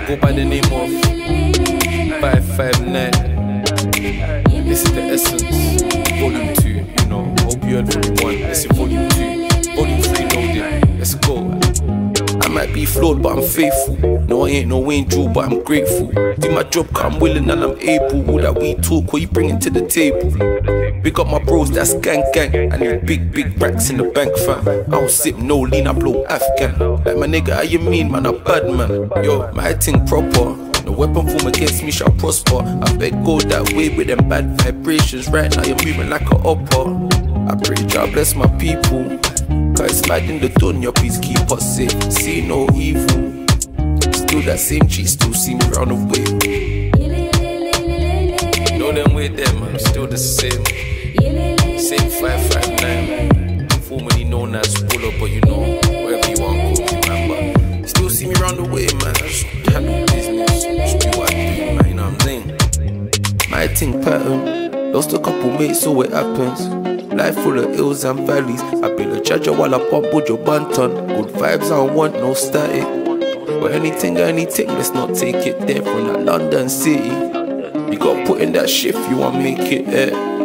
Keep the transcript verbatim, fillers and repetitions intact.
go by the name of five five nine. This is the essence, volume two, you know. Hope you heard volume one, this is volume two. Volume three loaded, let's go. I might be flawed, but I'm faithful. No, I ain't no Wayne Drew, but I'm grateful. Do my job, cause I'm willing and I'm able. All that we talk, what you bringing to the table? Big up my bros, that's gang gang. I need big, big racks in the bank, fam. I don't sip no lean, I blow Afghan. Like my nigga, how you mean, man, I'm bad, man. Yo, my thing proper. No weapon form against me shall prosper. I bet go that way with them bad vibrations. Right now you're moving like a opera. I pray God bless my people, cause it's mad in the dunya, please keep us safe. See no evil. Still that same G, still see me round the way. Know them with them, I'm still the same. Same five five nine, formerly known as Pull Up, but you know, whatever you want, call me, man. But still see me round the way, man. I just handle business, just do what I do, man, you know what I'm saying? My thing pattern, lost a couple mates, so it happens. Life full of hills and valleys. I build a charger while I pump with your banton. Good vibes, I don't want no static. But anything, anything, let's not take it there from that London city. You gotta put in that shift, you wanna make it there.